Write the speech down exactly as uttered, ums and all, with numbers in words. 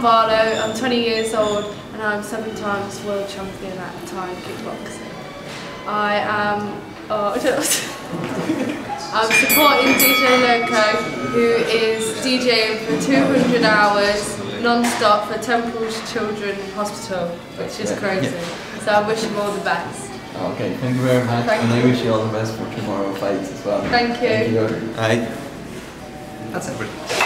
Barlow, I'm twenty years old and I'm seven times world champion at Thai kickboxing. I am, oh, I'm supporting D J Loco, who is DJing for two hundred hours non-stop for Temple's Children's Hospital, which is crazy. So I wish him all the best. Okay, thank you very much, thank and you. I wish you all the best for tomorrow's fights as well. Thank you. Thank you. Right. That's it.